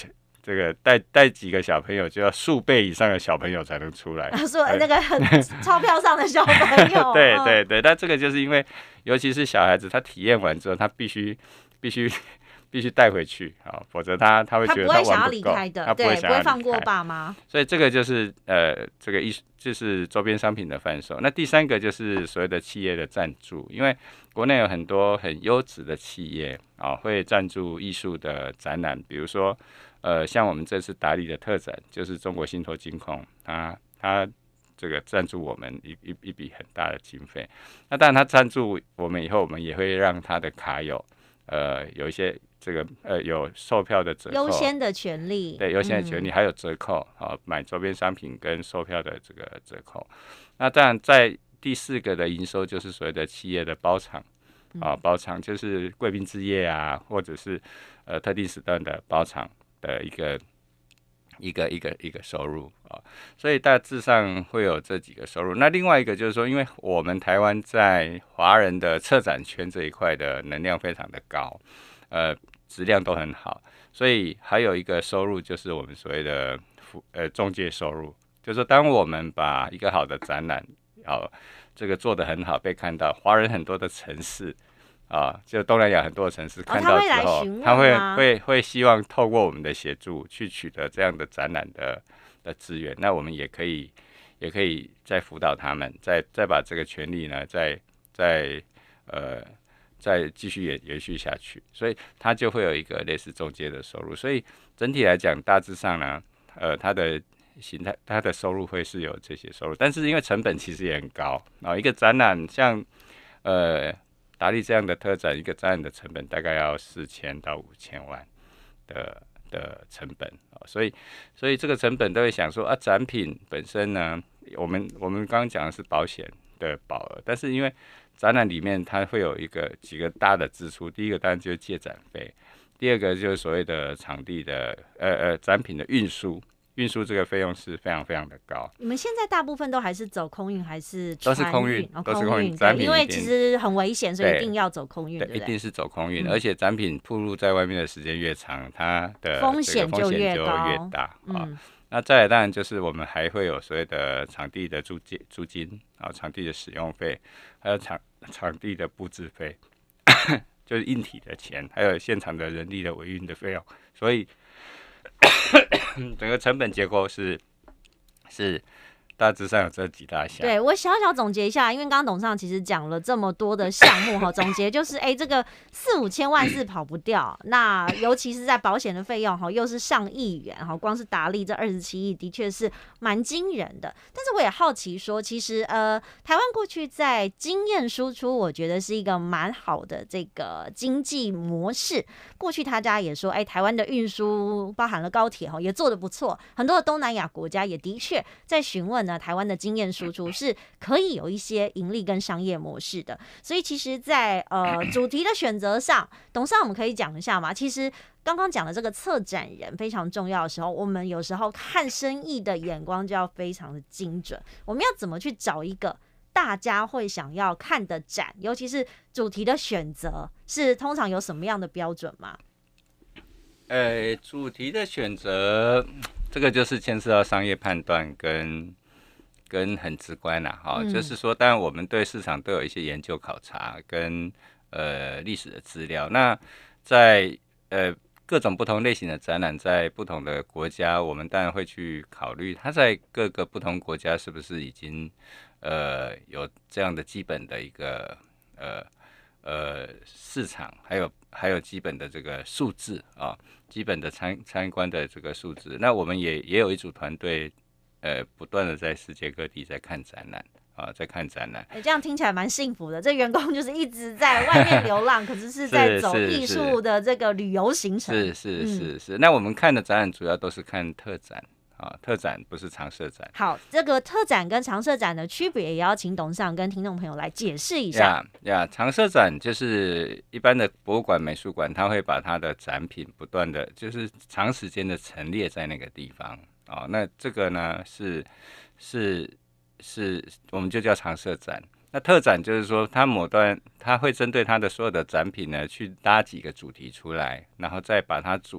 这个带带几个小朋友，就要数倍以上的小朋友才能出来。 说那个很钞票上的小朋友， 对对对，但这个就是因为，尤其是小孩子，他体验完之后，他必须必须必须带回去啊，否则他他会觉得他玩不够， 他不会想要离开的， 他不会想要离开， 对，不会放过爸妈。 所以这个就是呃，这个艺术就是周边商品的贩售。那第三个就是所谓的企业的赞助，因为国内有很多很优质的企业啊，会赞助艺术的展览，比如说。呃，像我们这次达利的特展，就是中国信托金控，它它这个赞助我们一一一笔很大的经费。那当然，它赞助我们以后，我们也会让它的卡友，呃，有一些这个呃有售票的折扣， 优先的权利， 对，优先的权利、嗯、还有折扣啊，买周边商品跟售票的这个折扣。那当然，在第四个的营收就是所谓的企业的包场啊，包场就是贵宾之夜啊，或者是呃特定时段的包场。的一个一个一个一个收入啊，所以大致上会有这几个收入。那另外一个就是说，因为我们台湾在华人的策展圈这一块的能量非常的高，呃，质量都很好，所以还有一个收入就是我们所谓的呃中介收入，就是说当我们把一个好的展览，哦，这个做得很好，被看到，华人很多的城市。啊，就东南亚很多的城市看到之后， 哦、 他会会会希望透过我们的协助去取得这样的展览的的资源，那我们也可以也可以再辅导他们，再再把这个权利呢，再再呃再继续延延续下去，所以它就会有一个类似中介的收入，所以整体来讲，大致上呢，呃，它的形态它的收入会是有这些收入，但是因为成本其实也很高啊，一个展览像呃。达利这样的特展，一个展览的成本大概要四千到五千万的的成本啊，所以所以这个成本都会想说啊，展品本身呢，我们我们刚刚讲的是保险的保额，但是因为展览里面它会有一个几个大的支出，第一个当然就是借展费，第二个就是所谓的场地的呃呃展品的运输。运输这个费用是非常非常的高。 你们现在大部分都还是走空运还是都是空运？ 哦、 都是空运， 对，因为其实很危险，所以一定要走空运，对， 对，一定是走空运、嗯。而且展品暴露在外面的时间越长，它的风险就越高、 越大、 嗯、 啊。那再来当然就是我们还会有所谓的场地的租金、租金啊，场地的使用费，还有场场地的布置费，就是硬体的钱，还有现场的人力的维运的费用，所以。整个成本结构是是大致上有这几大项。 对，我小小总结一下，因为刚刚董事长其实讲了这么多的项目哈，总结就是哎、欸，这个四五千万是跑不掉，那尤其是在保险的费用哈，又是上亿元哈，光是达利这二十七亿的确是蛮惊人的。但是我也好奇说，其实呃，台湾过去在经验输出，我觉得是一个蛮好的这个经济模式。过去大家也说，哎、欸，台湾的运输包含了高铁哈，也做得不错，很多的东南亚国家也的确在询问。台湾的经验输出是可以有一些盈利跟商业模式的，所以其实在，在呃主题的选择上，董事长我们可以讲一下嘛。其实刚刚讲的这个策展人非常重要的时候，我们有时候看生意的眼光就要非常的精准。我们要怎么去找一个大家会想要看的展，尤其是主题的选择，是通常有什么样的标准吗？ 呃，主题的选择，这个就是牵涉到商业判断跟。跟很直观啦，哈、嗯，就是说，当然我们对市场都有一些研究考察跟呃历史的资料。那在呃各种不同类型的展览，在不同的国家，我们当然会去考虑，它在各个不同国家是不是已经呃有这样的基本的一个呃呃市场，还有还有基本的这个数字啊，基本的参参观的这个数字。那我们也也有一组团队。呃，不断的在世界各地在看展览啊，在看展览。 哎、欸，这样听起来蛮幸福的。这员工就是一直在外面流浪，可是是在走艺术的这个旅游行程。 是是是是、嗯。那我们看的展览主要都是看特展啊，特展不是常设展。 好，这个特展跟常设展的区别，也要请董事长跟听众朋友来解释一下。 呀呀，常设展就是一般的博物馆、美术馆，它会把它的展品不断的，就是长时间的陈列在那个地方。哦，那这个呢是是是，我们就叫常设展。那特展就是说，它某段它会针对它的所有的展品呢，去搭几个主题出来，然后再把它组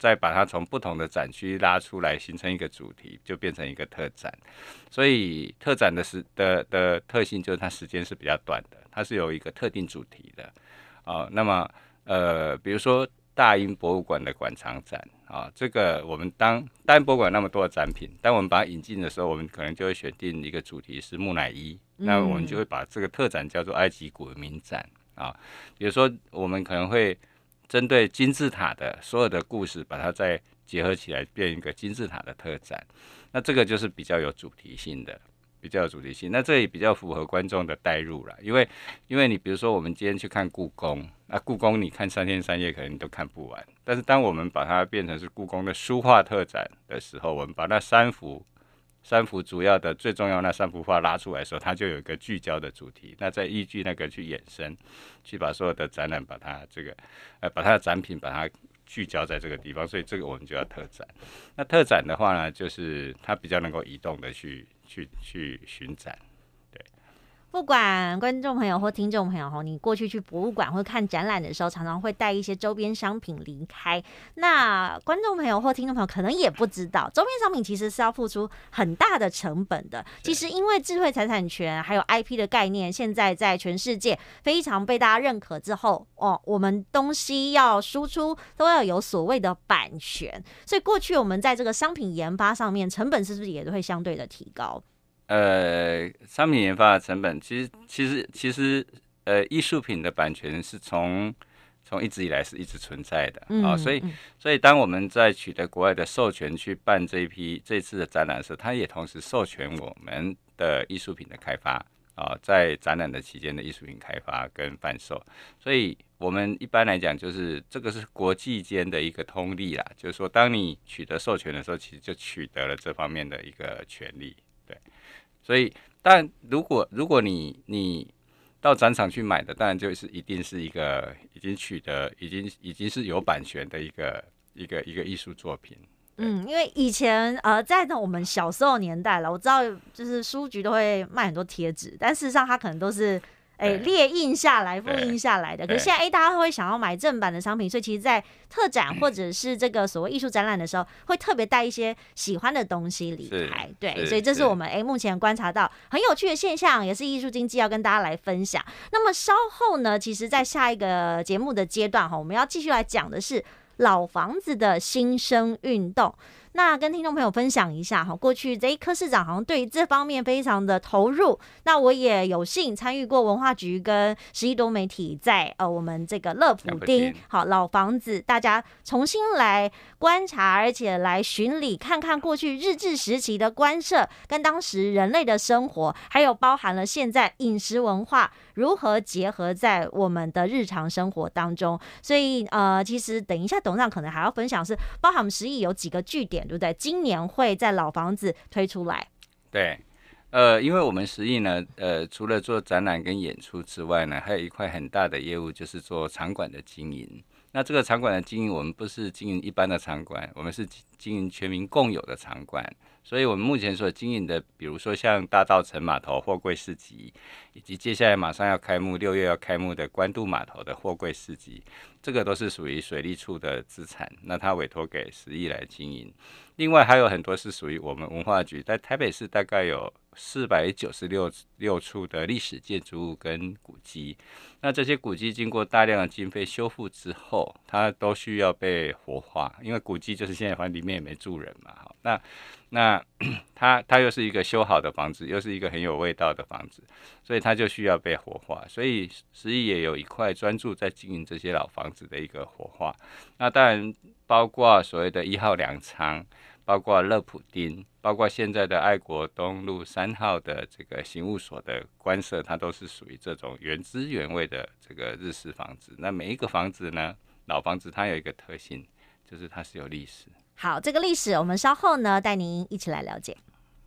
再把它从不同的展区拉出来，形成一个主题，就变成一个特展。所以特展的时的的特性就是它时间是比较短的，它是有一个特定主题的啊、哦。那么呃，比如说大英博物馆的馆藏展啊、哦，这个我们当大英博物馆那么多的展品，当我们把它引进的时候，我们可能就会选定一个主题是木乃伊，嗯、那我们就会把这个特展叫做埃及古文明展啊、哦。比如说我们可能会针对金字塔的所有的故事，把它再结合起来，变一个金字塔的特展。那这个就是比较有主题性的，比较有主题性。那这也比较符合观众的代入啦，因为因为你比如说我们今天去看故宫，那故宫你看三天三夜可能你都看不完。但是当我们把它变成是故宫的书画特展的时候，我们把那三幅三幅主要的最重要那三幅画拉出来的时候，它就有一个聚焦的主题。那再依据那个去衍生，去把所有的展览把它这个呃把它的展品把它聚焦在这个地方，所以这个我们就要特展。那特展的话呢，就是它比较能够移动的去去去巡展。 不管观众朋友或听众朋友，你过去去博物馆或看展览的时候，常常会带一些周边商品离开。那观众朋友或听众朋友可能也不知道，周边商品其实是要付出很大的成本的。其实因为智慧财产权还有 I P 的概念，现在在全世界非常被大家认可之后，哦，我们东西要输出都要有所谓的版权，所以过去我们在这个商品研发上面，成本是不是也会相对的提高？ 呃，商品研发的成本，其实其实其实，呃，艺术品的版权是从从一直以来是一直存在的啊、嗯哦，所以所以当我们在取得国外的授权去办这一批这一次的展览的时候，它也同时授权我们的艺术品的开发啊、哦，在展览的期间的艺术品开发跟贩售，所以我们一般来讲就是这个是国际间的一个通例啦，就是说当你取得授权的时候，其实就取得了这方面的一个权利，对。所以，但如果如果你你到展场去买的，当然就是一定是一个已经取得、已经已经是有版权的一个一个一个艺术作品。 嗯，因为以前呃，在我们小时候年代了，我知道就是书局都会卖很多贴纸，但事实上它可能都是哎列印下来、复印下来的。可是现在哎，大家会想要买正版的商品，所以其实，在特展或者是这个所谓艺术展览的时候，会特别带一些喜欢的东西离开。对，所以这是我们哎目前观察到很有趣的现象，也是艺术经济要跟大家来分享。那么稍后呢，其实在下一个节目的阶段哈，我们要继续来讲的是老房子的新生运动。那跟听众朋友分享一下哈，过去这一柯市长好像对于这方面非常的投入。那我也有幸参与过文化局跟十一多媒体在呃我们这个乐普丁好老房子，大家重新来观察，而且来巡礼，看看过去日治时期的官舍跟当时人类的生活，还有包含了现在饮食文化如何结合在我们的日常生活当中。所以呃，其实等一下董事长可能还要分享是，包含我们十亿有几个据点。对不对？今年会在老房子推出来。 对，呃，因为我们十亿呢，呃，除了做展览跟演出之外呢，还有一块很大的业务就是做场馆的经营。那这个场馆的经营，我们不是经营一般的场馆，我们是经营全民共有的场馆。所以我们目前所经营的，比如说像大稻埕码头货柜市集，以及接下来马上要开幕，六月要开幕的关渡码头的货柜市集，这个都是属于水利处的资产，那它委托给十亿来经营。另外还有很多是属于我们文化局，在台北市大概有四百九十六处的历史建筑物跟古迹，那这些古迹经过大量的经费修复之后，它都需要被活化，因为古迹就是现在反正里面也没住人嘛，那那它它又是一个修好的房子，又是一个很有味道的房子，所以它就需要被活化。所以十亿也有一块专注在经营这些老房子的一个活化。那当然包括所谓的一号粮仓，包括乐普丁，包括现在的爱国东路三号的这个刑务所的官舍，它都是属于这种原汁原味的这个日式房子。那每一个房子呢，老房子它有一个特性，就是它是有历史。 好，这个历史我们稍后呢带您一起来了解。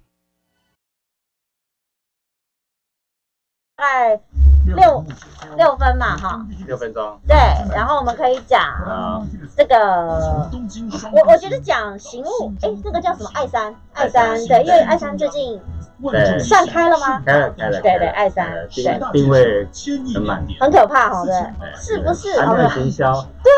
大概六六分嘛，哈， 六分钟。 对，然后我们可以讲这个，我我觉得讲刑务，哎，那个叫什么？爱山，爱山，对，因为爱山最近算开了吗？ 开了，开了， 对对，爱山， 定定位很满， 很可怕哈，对，是不是？ 还没有行销。 对啊，还没有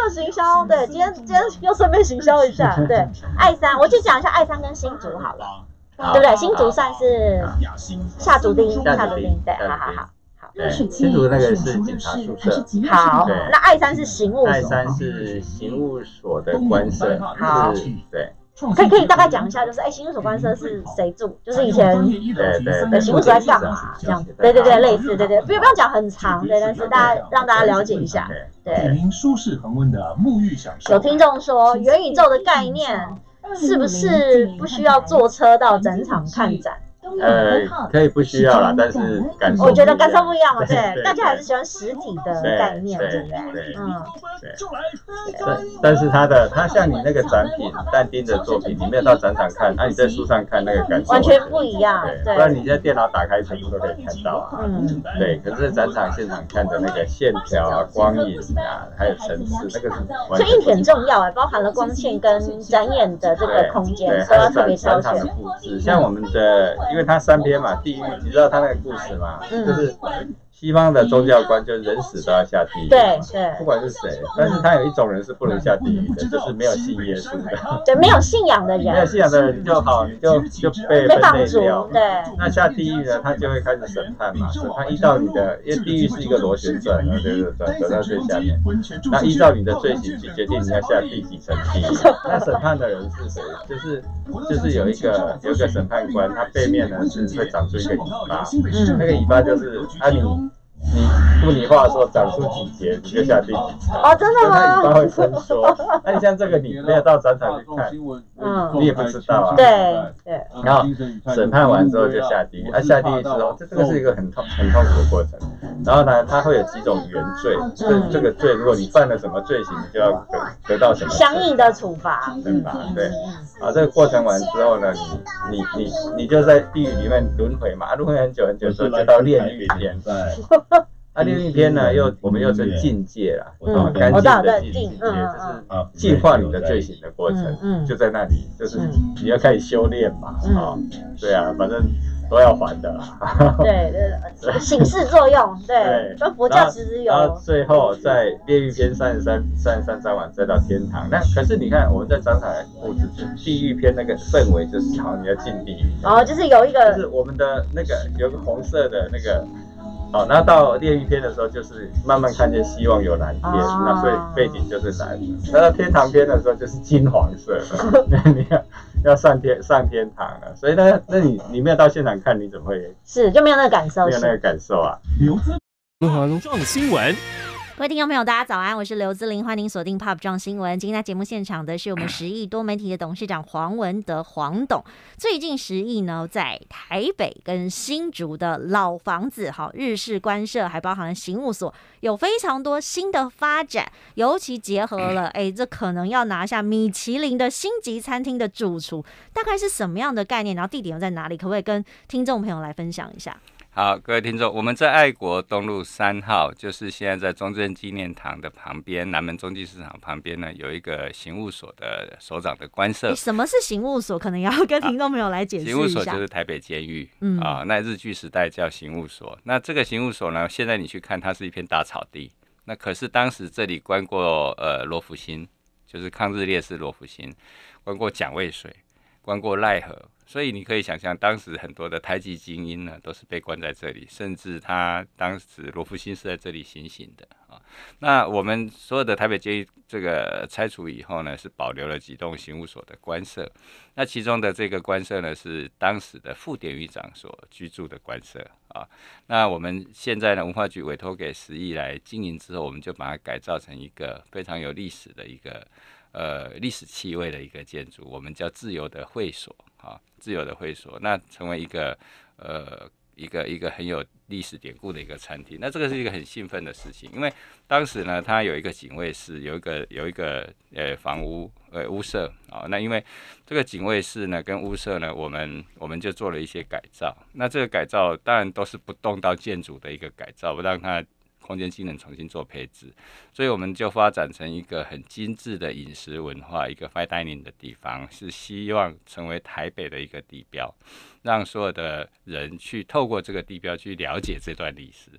要行销，对，今天今天又顺便行销一下，对，爱山，我就讲一下爱山跟新竹好了，对不对？新竹算是下竹町，下竹町，对，好好好。 对，新竹那个是警察宿舍。 好，那爱山是刑务所。 爱山是刑务所的官舍。 好， 对。 可以可以大概讲一下，就是哎，刑务所官舍是谁住？就是以前对对对刑务所在干嘛这样子？对对对，类似对对，不用不用讲很长，对，但是大家让大家了解一下。对， 您舒适恒温的沐浴享受。 有听众说，元宇宙的概念是不是不需要坐车到展场看展？ 呃，可以不需要啦，但是感受我觉得感受不一样嘛，对，大家还是喜欢实体的概念，对不对？嗯， 对。但但是它的，它像你那个展品，但丁的作品，你没有到展场看，那你在书上看那个感受完全不一样， 对，不然你在电脑打开全部都可以看到啊， 嗯， 对。可是展场现场看的那个线条啊、光影啊，还有层次，那个是完全。 所以硬体很重要哎，包含了光线跟展演的这个空间，所以要特别挑选。 布置，像我们的，因为它三篇嘛，地狱，你知道它那个故事吗？ 嗯、 就是西方的宗教观，就是人死都要下地狱， 对对， 不管是谁。但是他有一种人是不能下地狱的，就是没有信耶稣的， 对，没有信仰的人， 没有信仰的人就好，你就就被被放逐，对。 那下地狱呢，他就会开始审判嘛，审判依照你的，因为地狱是一个螺旋转的，对对转转到最下面，那依照你的罪行去决定你要下第几层地狱。那审判的人是谁？就是就是有一个有一个审判官，他背面呢是会长出一个尾巴，嗯，那个尾巴就是啊你。你不你话说长出几节你就下第几层哦，真的吗？ 它尾巴会伸缩。那你像这个你没有到展场去看，嗯，你也不知道啊。 对对。 然后审判完之后就下地狱，啊下地狱之后，这这个是一个很痛很痛苦的过程。然后呢，它会有几种原罪，这这个罪如果你犯了什么罪行，你就要得得到什么相应的处罚， 惩罚。对。啊，这个过程完之后呢，你你你你就在地狱里面轮回嘛，啊轮回很久很久之后就到炼狱篇。啊，炼狱篇呢，又我们又称境界啦， 嗯， 干净的境界，就是净化你的罪行的过程，嗯，就在那里，就是你要开始修炼嘛，啊，对啊，反正都要还的啦。 对对，醒示作用，对，跟佛教其实有。 然后最后在炼狱篇三十三、三十三章完再到天堂。那可是你看我们在展场布置，地狱篇那个氛围就是好，你要进地狱。 哦，就是有一个， 就是我们的那个有个红色的那个。好，那到炼狱篇的时候，就是慢慢看见希望有蓝天，哦、那所以背景就是蓝。那到天堂篇的时候，就是金黄色的，你要要上天上天堂了。所以呢，那你你没有到现场看，你怎么会是就没有那个感受？ 没有那个感受啊！ 刘资华撞新闻。 各位听众朋友，大家早安，我是刘姿玲，欢迎您锁定 Pop 撞新闻。今天在节目现场的是我们十亿多媒体的董事长黄文德，黄董。最近十亿呢，在台北跟新竹的老房子，好日式官舍，还包含了刑务所，有非常多新的发展，尤其结合了，哎，这可能要拿下米其林的星级餐厅的主厨，大概是什么样的概念？然后地点又在哪里？可不可以跟听众朋友来分享一下？ 好，各位听众，我们在爱国东路三号，就是现在在中正纪念堂的旁边，南门中继市场旁边呢，有一个刑务所的所长的官舍。 什么是刑务所？可能要跟听众朋友来解释一下。 刑务所就是台北监狱，嗯啊，那日据时代叫刑务所。那这个刑务所呢，现在你去看，它是一片大草地。那可是当时这里关过呃罗福新，就是抗日烈士罗福新，关过蒋渭水，关过赖和。所以你可以想象，当时很多的台籍精英呢，都是被关在这里，甚至他当时罗福新是在这里行刑的啊。那我们所有的台北监狱这个拆除以后呢，是保留了几栋刑务所的官舍。那其中的这个官舍呢，是当时的副典狱长所居住的官舍啊。那我们现在呢，文化局委托给十亿来经营之后，我们就把它改造成一个非常有历史的一个呃历史气味的一个建筑，我们叫自由的会所。啊，自由的会所，那成为一个呃一个一个很有历史典故的一个餐厅。那这个是一个很兴奋的事情，因为当时呢，它有一个警卫室，有一个有一个呃房屋呃屋舍啊。那因为这个警卫室呢跟屋舍呢，我们我们就做了一些改造。那这个改造当然都是不动到建筑的一个改造，不让它空间机能重新做配置，所以我们就发展成一个很精致的饮食文化，一个 fine dining 的地方，是希望成为台北的一个地标，让所有的人去透过这个地标去了解这段历史。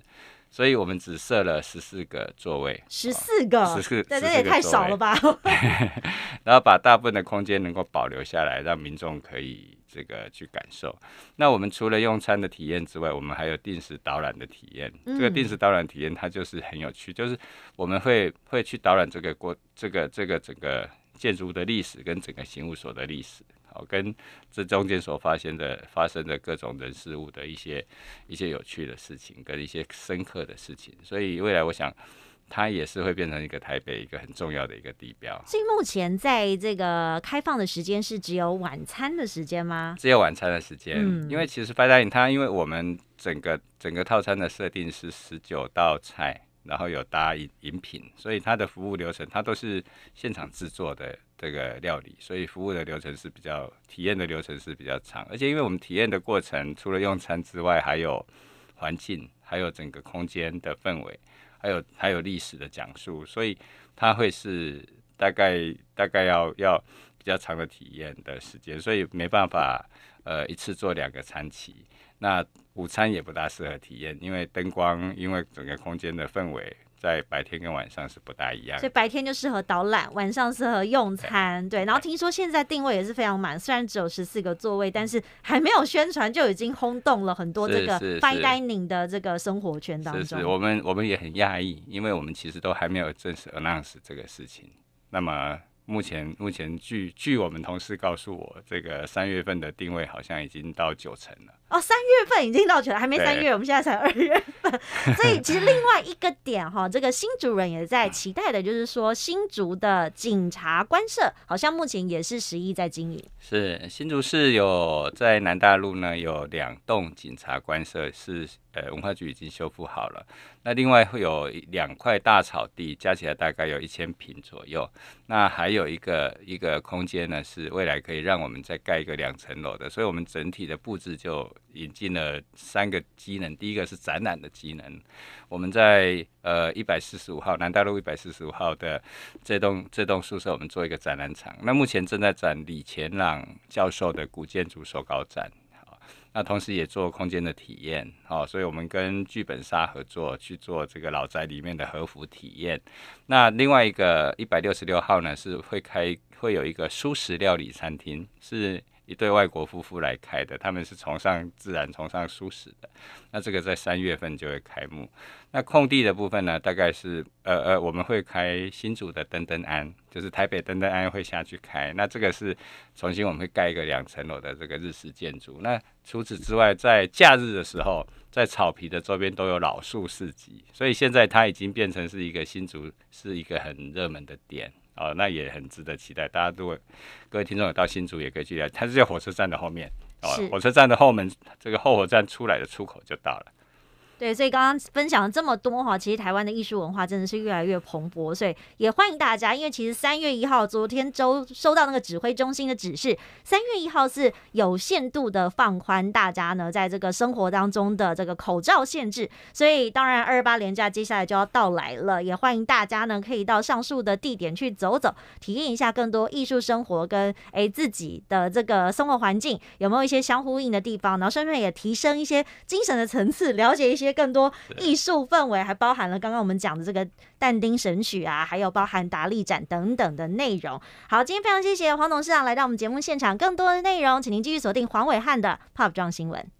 所以我们只设了十四个座位， 十四个， 十四， 对，这也太少了吧？ 然后把大部分的空间能够保留下来，让民众可以这个去感受。那我们除了用餐的体验之外，我们还有定时导览的体验。嗯、这个定时导览体验它就是很有趣，就是我们会会去导览这个过这个这个整个建筑的历史跟整个刑务所的历史。好，跟这中间所发现的、发生的各种人事物的一些一些有趣的事情，跟一些深刻的事情，所以未来我想，它也是会变成一个台北一个很重要的一个地标。 所以目前在这个开放的时间是只有晚餐的时间吗？ 只有晚餐的时间，嗯、因为其实 Fine Dining 它，因为我们整个整个套餐的设定是十九道菜。然后有搭饮饮品，所以它的服务流程它都是现场制作的这个料理，所以服务的流程是比较体验的流程是比较长，而且因为我们体验的过程除了用餐之外，还有环境，还有整个空间的氛围，还有还有历史的讲述，所以它会是大概大概要要比较长的体验的时间，所以没办法呃一次做两个餐期。那午餐也不大适合体验，因为灯光，因为整个空间的氛围，在白天跟晚上是不大一样的。 所以白天就适合导览，晚上适合用餐。对，对然后听说现在定位也是非常满，虽然只有十四个座位，但是还没有宣传就已经轰动了很多这个 fine dining 的这个生活圈当中。 是是，我们我们也很讶异，因为我们其实都还没有正式 announce 这个事情。那么目前目前据据我们同事告诉我，这个三月份的定位好像已经到九成了。 哦，三月份已经到九了，还没三月，我们现在才二月份。所以其实另外一个点哈，这个新竹人也在期待的，就是说新竹的警察官舍，好像目前也是十亿在经营。 是新竹市有在南大路呢有两栋警察官舍是呃文化局已经修复好了，那另外会有两块大草地，加起来大概有一千坪左右。那还有一个一个空间呢，是未来可以让我们再盖一个两层楼的，所以我们整体的布置就引进了三个机能，第一个是展览的机能，我们在呃一百四十五号南大路一百四十五号的这栋这栋宿舍，我们做一个展览场。那目前正在展李乾朗教授的古建筑手稿展，那同时也做空间的体验，好，所以我们跟剧本杀合作去做这个老宅里面的和服体验。那另外一个一百六十六号呢，是会开会有一个蔬食料理餐厅，是一对外国夫妇来开的，他们是崇尚自然、崇尚蔬食的。那这个在三月份就会开幕。那空地的部分呢，大概是呃呃，我们会开新竹的登登安，就是台北登登安会下去开。那这个是重新我们会盖一个两层楼的这个日式建筑。那除此之外，在假日的时候，在草皮的周边都有老树市集，所以现在它已经变成是一个新竹是一个很热门的点。哦，那也很值得期待。大家如果各位听众有到新竹，也可以去了。它是在火车站的后面，哦，火车站的后门，这个后火车站出来的出口就到了。 对，所以刚刚分享了这么多哈，其实台湾的艺术文化真的是越来越蓬勃，所以也欢迎大家，因为其实三月一号，昨天周收到那个指挥中心的指示，三月一号是有限度的放宽大家呢在这个生活当中的这个口罩限制，所以当然二二八连假接下来就要到来了，也欢迎大家呢可以到上述的地点去走走，体验一下更多艺术生活跟哎自己的这个生活环境有没有一些相呼应的地方，然后顺便也提升一些精神的层次，了解一些更多艺术氛围，还包含了刚刚我们讲的这个但丁神曲啊，还有包含达利展等等的内容。好，今天非常谢谢黄董事长来到我们节目现场，更多的内容请您继续锁定黄伟汉的 Pop 撞新闻。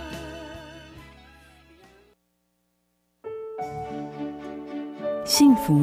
幸福